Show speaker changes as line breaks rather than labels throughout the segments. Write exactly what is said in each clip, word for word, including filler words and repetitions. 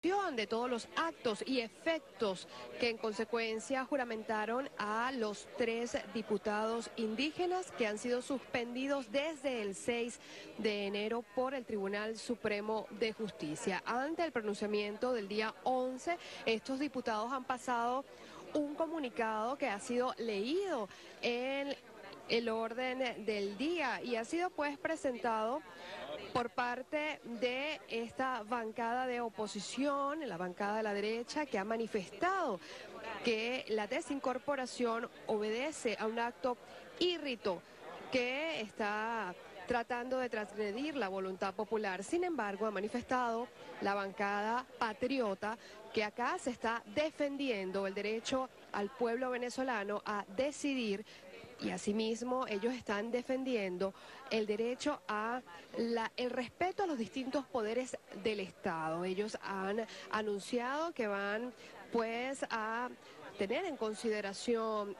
de todos los actos y efectos que en consecuencia juramentaron a los tres diputados indígenas que han sido suspendidos desde el seis de enero por el Tribunal Supremo de Justicia. Ante el pronunciamiento del día once, estos diputados han pasado un comunicado que ha sido leído en el orden del día y ha sido pues presentado por parte de esta bancada de oposición, la bancada de la derecha, que ha manifestado que la desincorporación obedece a un acto írrito que está tratando de transgredir la voluntad popular. Sin embargo, ha manifestado la bancada patriota que acá se está defendiendo el derecho al pueblo venezolano a decidir. Y asimismo ellos están defendiendo el derecho a la, el respeto a los distintos poderes del Estado. Ellos han anunciado que van pues a tener en consideración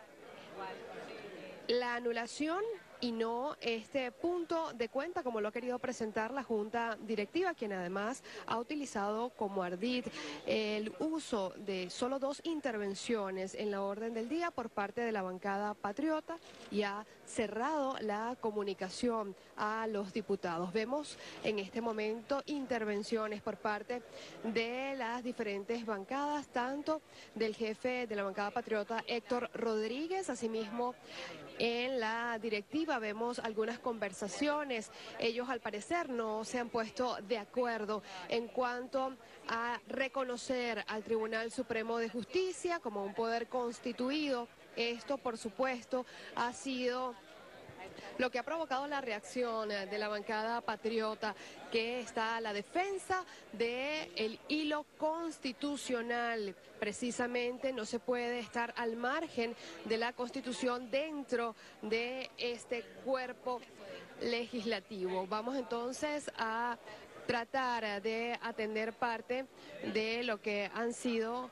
la anulación y no este punto de cuenta como lo ha querido presentar la Junta Directiva, quien además ha utilizado como ardid el uso de solo dos intervenciones en la orden del día por parte de la bancada patriota y ha cerrado la comunicación a los diputados. Vemos en este momento intervenciones por parte de las diferentes bancadas, tanto del jefe de la bancada patriota Héctor Rodríguez, asimismo en la directiva vemos algunas conversaciones. Ellos al parecer no se han puesto de acuerdo en cuanto a reconocer al Tribunal Supremo de Justicia como un poder constituido. Esto, por supuesto, ha sido lo que ha provocado la reacción de la bancada patriota, que está a la defensa del hilo constitucional. Precisamente no se puede estar al margen de la Constitución dentro de este cuerpo legislativo. Vamos entonces a tratar de atender parte de lo que han sido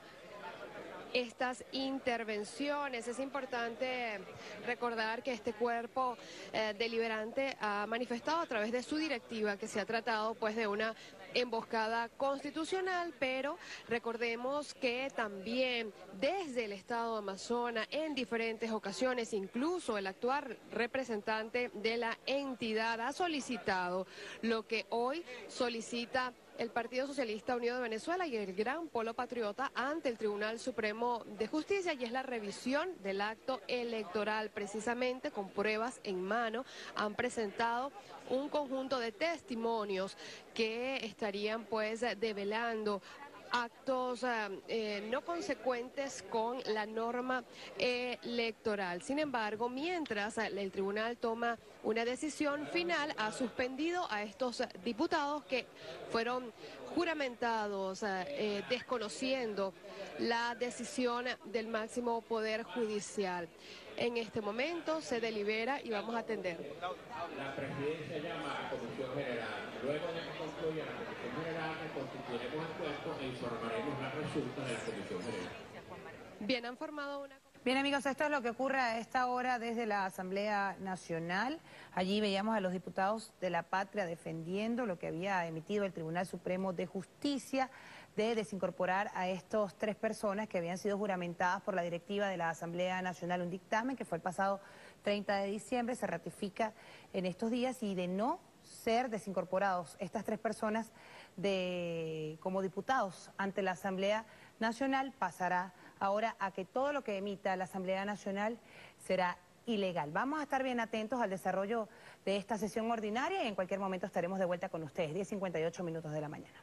estas intervenciones. Es importante recordar que este cuerpo eh, deliberante ha manifestado a través de su directiva que se ha tratado pues de una emboscada constitucional, pero recordemos que también desde el Estado de Amazonas en diferentes ocasiones, incluso el actual representante de la entidad ha solicitado lo que hoy solicita el Partido Socialista Unido de Venezuela y el Gran Polo Patriota ante el Tribunal Supremo de Justicia, y es la revisión del acto electoral. Precisamente con pruebas en mano han presentado un conjunto de testimonios que estarían pues develando actos eh, no consecuentes con la norma electoral. Sin embargo, mientras el tribunal toma una decisión final, ha suspendido a estos diputados que fueron juramentados eh, desconociendo la decisión del máximo poder judicial. En este momento se delibera y vamos a atender.
La presidencia llama a Comisión General. Luego de que concluya la Comisión General, reconstituiremos el cuerpo e informaremos la resulta de la Comisión General.
Bien, han formado una...
Bien, amigos, esto es lo que ocurre a esta hora desde la Asamblea Nacional. Allí veíamos a los diputados de la Patria defendiendo lo que había emitido el Tribunal Supremo de Justicia de desincorporar a estos tres personas que habían sido juramentadas por la directiva de la Asamblea Nacional. Un dictamen que fue el pasado treinta de diciembre, se ratifica en estos días, y de no ser desincorporados estas tres personas de, como diputados ante la Asamblea Nacional, pasará ahora a que todo lo que emita la Asamblea Nacional será ilegal. Vamos a estar bien atentos al desarrollo de esta sesión ordinaria y en cualquier momento estaremos de vuelta con ustedes. diez cincuenta y ocho minutos de la mañana.